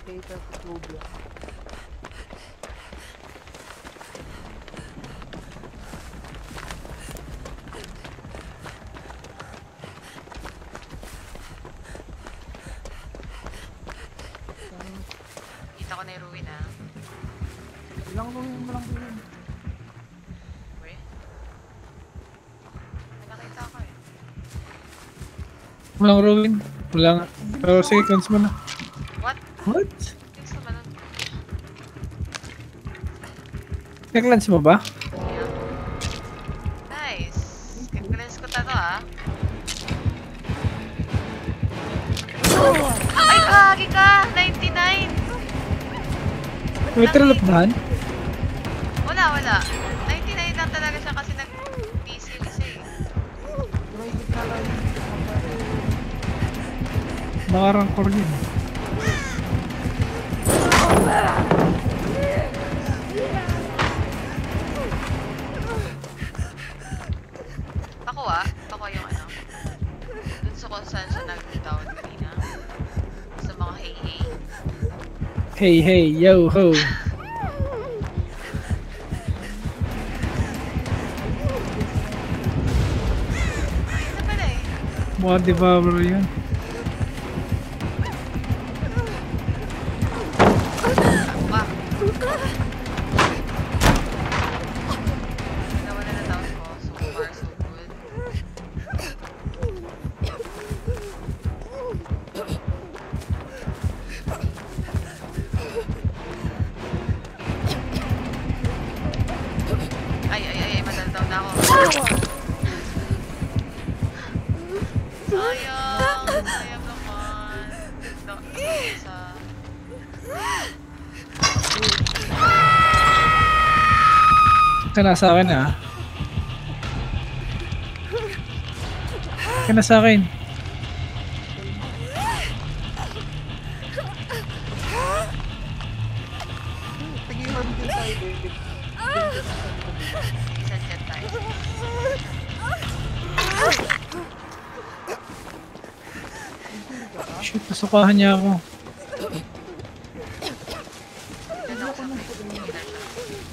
Hater sa phobia. Kita ko na yung ruin ah. Ilang ruin mo lang bilhin? Uy. May nakita ko eh. Walang ruin. Wala nga. Pero sige, cleanse mo na. What? What? Thanks naman nun. Na-cleanse mo ba? Yeah. Nice. Kag-cleanse ko tato ah. Ay, kagi ka! 99! May tralapdahan? Wala, wala. 99 lang talaga siya kasi nag-PC kasi eh. Private na lang. Nakarangkor yun. Ako yung ano. Dun sa kung saan siya nag-down kanina. Sa mga hey-hey. Hey, hey, yo, ho. Ay, na pala eh. Mga devourer yun. Wah. Nawala na down ko. So far, so good. Ay, madal-down na ako. Sayang naman. Ito, isa. Ka na sa akin ah. Ka na sa akin. Tagihan din tayo, David. Isa dyan tayo. Shit, nasukahan niya ako. Dyan ako sa may killer siya.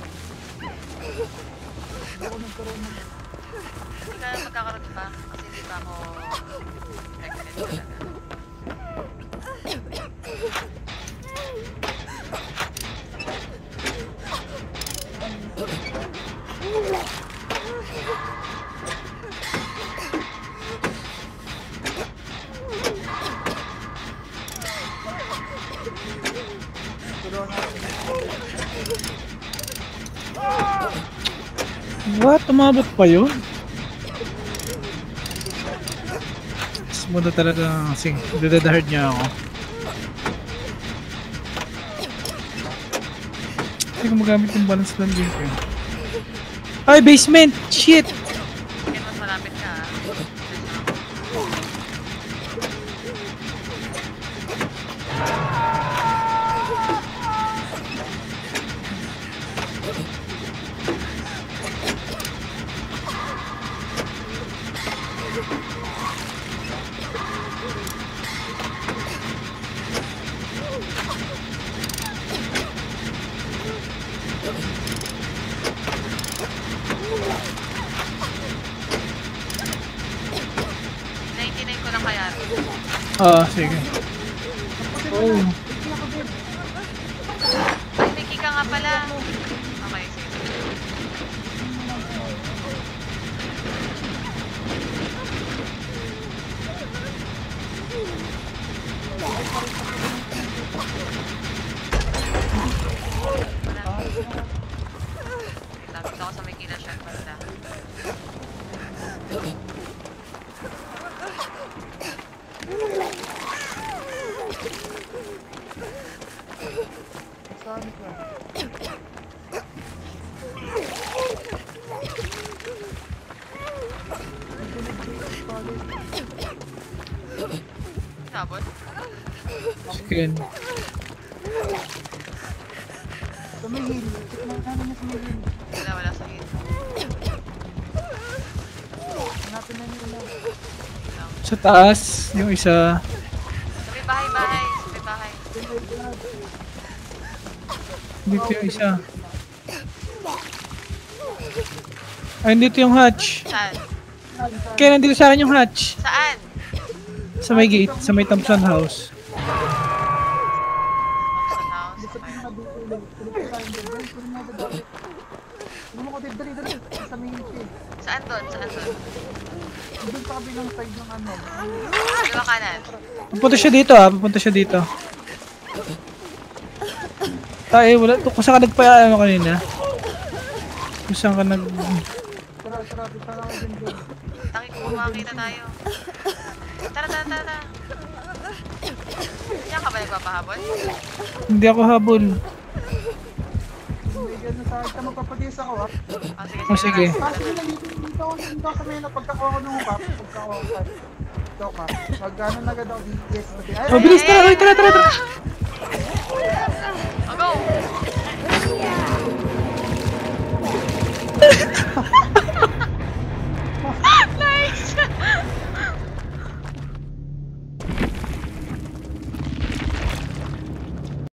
Hindi ka magkakaroon pa kasi hindi pa ako pregnant talaga. What? Tumabot pa yun? Muna talaga sing didadahard niya ako. Hindi ko magamit yung balance lang din ko. Ay, basement! Shit! Kaya mas malapit ka ah. Sige. Oh. Ay, may kika nga pala. Okay, sige. Tapos ako sa may kila siya basta. Saan ka? Tapos? Chicken. Sa may hill. Tignan mo sa may hill. Wala sa hit. Hanapin na niyo lang. Sa taas, yung isa. Sa may bahay. Sa may bahay. Dito yung isa. Ay, dito yung hatch. Saan? Kaya nandito sa akin yung hatch. Saan? Sa may gate, sa may Thompson House. Thompson House. Gusto ko Okay. na dito ulit. Tuloy ko lang dyan. Dali, tuloy na dali. Ano mo ko dito, dali, dali. Sa main key. Saan doon? Saan doon? Doon sa kabilang side ng ano. Kaliwa kanan. Pupunta siya dito pupunta siya dito. Tayo, wala. Kung saan ka nagpa, kanina? Kung saan ka nag... Tara, tara, dito na ako dyan dyan. Taki ko makakita tayo. Tara, tara, tara, tara. Diyan ka ba nagpapahabol? Hindi ako habol. Hindi, gano'n sa akin. Magpapadis ako ha. Oh, sige, Oh, sige. Ah, sige lang, dito ako sa main. Pagkakuha ko ng hukap. Pagkakuha ko sa... Ito ka. Mag-ano na agad ako. Yes, okay. Ay, Oh, bilis, tara, tara, tara, tara. Oh, go!